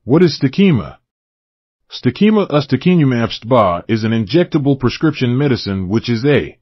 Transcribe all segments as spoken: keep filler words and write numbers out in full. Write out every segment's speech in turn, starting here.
What is Steqeyma? Steqeyma ustekinumab-stba is an injectable prescription medicine which is a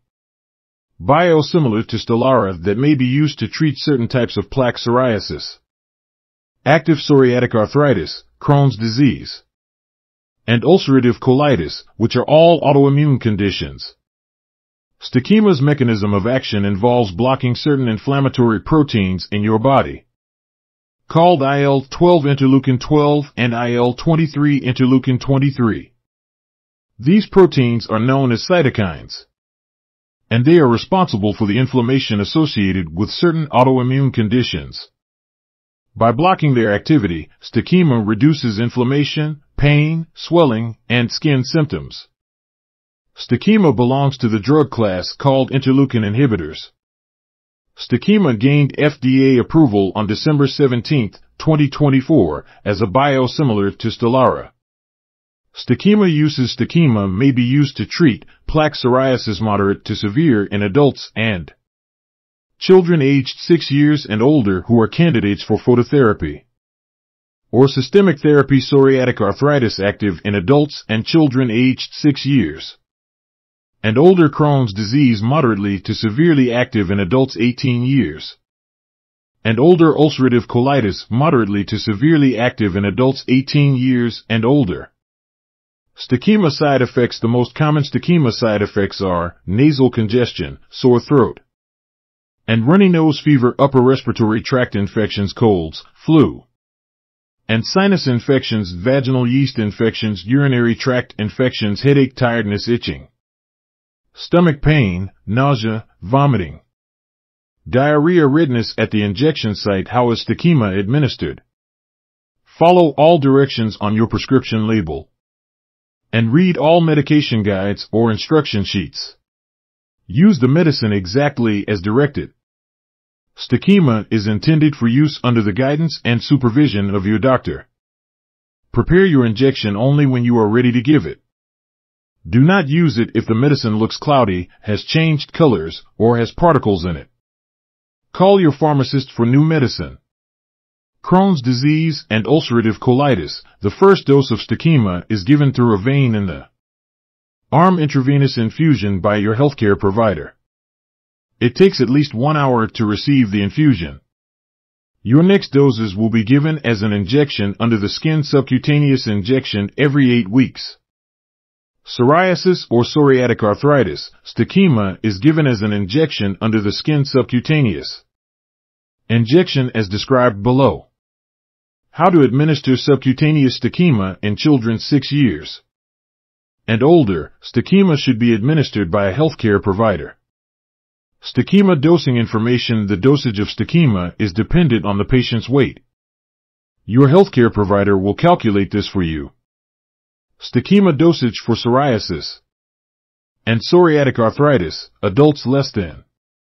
biosimilar to Stellara that may be used to treat certain types of plaque psoriasis, active psoriatic arthritis, Crohn's disease, and ulcerative colitis, which are all autoimmune conditions. Steqeyma's mechanism of action involves blocking certain inflammatory proteins in your body, called I L twelve interleukin twelve and I L twenty-three interleukin twenty-three. These proteins are known as cytokines, and they are responsible for the inflammation associated with certain autoimmune conditions. By blocking their activity, Steqeyma reduces inflammation, pain, swelling, and skin symptoms. Steqeyma belongs to the drug class called interleukin inhibitors. Steqeyma gained F D A approval on December seventeenth, twenty twenty-four, as a biosimilar to Stellara. Steqeyma uses Steqeyma may be used to treat plaque psoriasis moderate to severe in adults and children aged six years and older who are candidates for phototherapy, or systemic therapy psoriatic arthritis active in adults and children aged six years and older, Crohn's disease moderately to severely active in adults eighteen years and older, ulcerative colitis moderately to severely active in adults eighteen years and older. Steqeyma side effects. The most common Steqeyma side effects are nasal congestion, sore throat, and runny nose, fever, upper respiratory tract infections, colds, flu, and sinus infections, vaginal yeast infections, urinary tract infections, headache, tiredness, itching, stomach pain, nausea, vomiting, diarrhea, redness at the injection site. How is Steqeyma administered? Follow all directions on your prescription label and read all medication guides or instruction sheets. Use the medicine exactly as directed. Steqeyma is intended for use under the guidance and supervision of your doctor. Prepare your injection only when you are ready to give it. Do not use it if the medicine looks cloudy, has changed colors, or has particles in it. Call your pharmacist for new medicine. Crohn's disease and ulcerative colitis. The first dose of Steqeyma is given through a vein in the arm, intravenous infusion by your healthcare provider. It takes at least one hour to receive the infusion. Your next doses will be given as an injection under the skin, subcutaneous injection every eight weeks. Psoriasis or psoriatic arthritis. Steqeyma is given as an injection under the skin, subcutaneous injection as described below. How to administer subcutaneous Steqeyma in children six years and older. Steqeyma should be administered by a healthcare provider. Steqeyma dosing information. The dosage of Steqeyma is dependent on the patient's weight. Your healthcare provider will calculate this for you. Steqeyma dosage for psoriasis and psoriatic arthritis, adults less than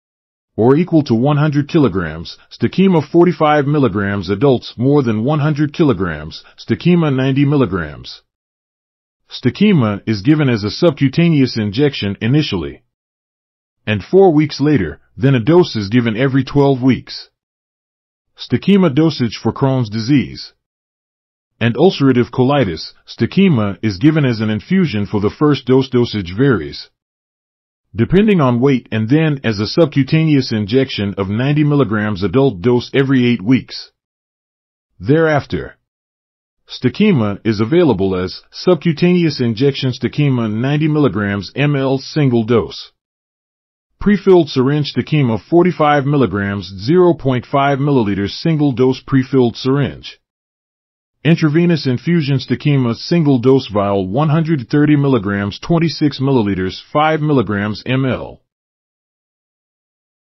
or equal to one hundred kilograms, Steqeyma forty-five milligrams, adults more than one hundred kilograms, Steqeyma ninety milligrams. Steqeyma is given as a subcutaneous injection initially, and four weeks later, then a dose is given every twelve weeks. Steqeyma dosage for Crohn's disease and ulcerative colitis. Steqeyma is given as an infusion for the first dose. Dosage varies depending on weight, and then as a subcutaneous injection of ninety milligrams, adult dose every eight weeks. Thereafter, Steqeyma is available as subcutaneous injection. Steqeyma ninety milligrams ml single dose. Prefilled syringe. Steqeyma forty-five milligrams zero point five milliliters single dose prefilled syringe. Intravenous infusion. Steqeyma single dose vial one hundred thirty milligrams twenty-six milliliters five milligrams ml.